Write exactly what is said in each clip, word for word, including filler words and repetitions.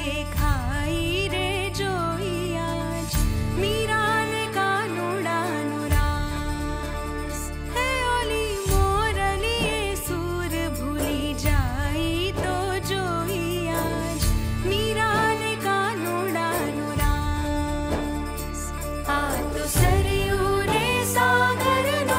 देखाई रे जोई आज मीरा ने कानूडानो रास हे ओली मोरली ये सुर भूली जाई तो जोई आज मीरा ने कानूडानो रास आ तो सरयू ने सागर नो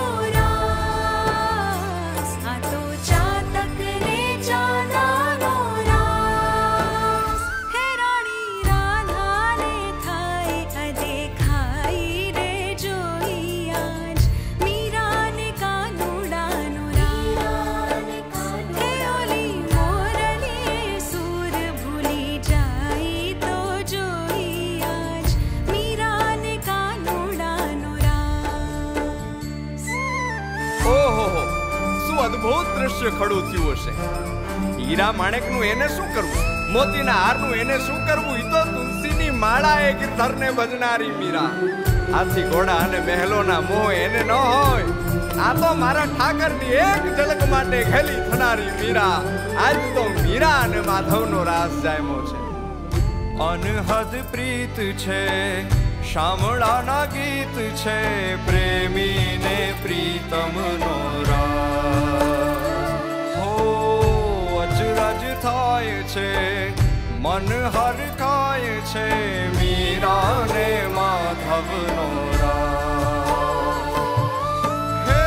रास आ तो चातक ने चांदा नो रास हे रानी राधा ने थाए अदेखाई रे जोई आज मीरा ने कानूडानो रास हे ओली मोरली ये सुर भूली जाई तो जोई आज मीरा ने कानूडानो रास ઓહો શું અદ્ભુત દ્રશ્ય ખડું થયું હશે. હીરા માણેકનું એને શું કરવું, મોતીના હારનું એને શું કરવું, ઈ તો તુલસીની માળાએ ગિરધરને ભજનારી મીરા. હાથી ઘોડા અને મહેલોના મોહ એને ન હોય. આ તો મારા ઠાકરની એક ઝલક માટે ઘેલી થનારી મીરા. આજ તો મીરા અને માધવનો રાસ જામ્યો છે. અનહદ પ્રીત છે, શામળાના ગીત છે, પ્રેમીને પ્રીતમનો રાસ. હો અચરજ થાય છે, મન હરખાય છે, મીરાને માધવનો રાસ. હે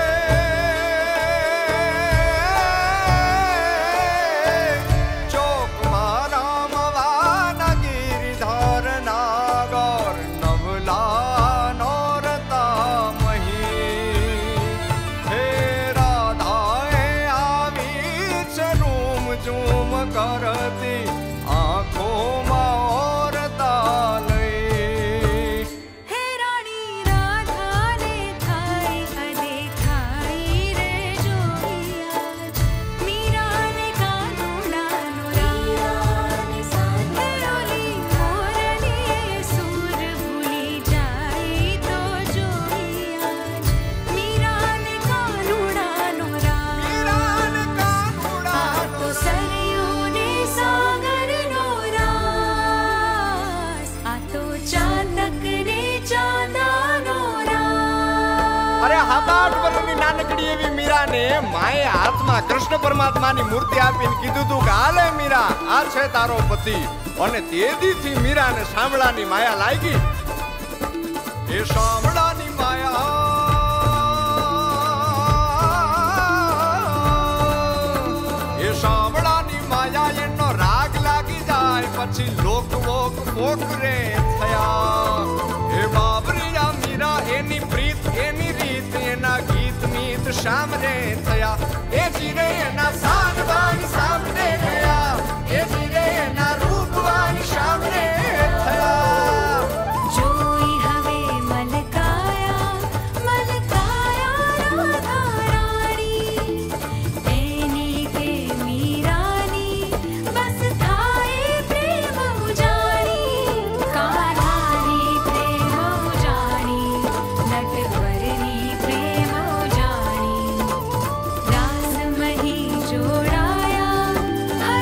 ચોકમાં રામવાના ગિરિધરના ગોર નવલા નોરતા મહી. હે રાધાએ આવી છે રૂમ ઝૂમ કરતી આંખોમાં ઓરતા લઈ. हे रानी राधा ने थाए अदेखाई रे जोई आज मीरा ने कानूडानो रास हे ओली मोरली ये सुर भूली जाई तो जोई आज मीरा ने कानूडानो रास आ तो सरयू ने सागर नो रास आ तो चातक ने चांदानो रास અરે સાત આઠ વર્ષની નાનકડી એવી મીરાને માએ હાથમાં કૃષ્ણ પરમાત્માની મૂર્તિ આપીને કીધું તું કે હાલે મીરા, આ છે તારો પતિ. અને તે દીથી મીરાને શામળાની માયા લાગી. એ શામળાની માયા, એ શામળાની માયા એનો રાગ લાગી જાય પછી લોક વોક પોકરે થયા. એ બાબરિયા મીરા એની પ્રીત એની રીત એના ગીત મીત સામરે થયા. એ જીરે એના સાનવાન સામરે ગયા, એ જીરે એના રૂપવાન સામરે થયા. जोई हवे मलकाया मलकाया राधा रानी एनी के मीरानी बस थाए प्रेम उजानी कान्हानी प्रेम उजानी नटवरनी प्रेम उजानी रास मही जोड़ाया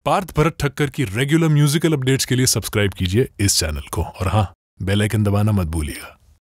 पार्थ भरत ठक्कर की रेगुलर म्यूजिकल अपडेट्स के लिए सब्सक्राइब कीजिए इस चैनल को, और हाँ, बेल आइकन दबाना मत भूलिएगा।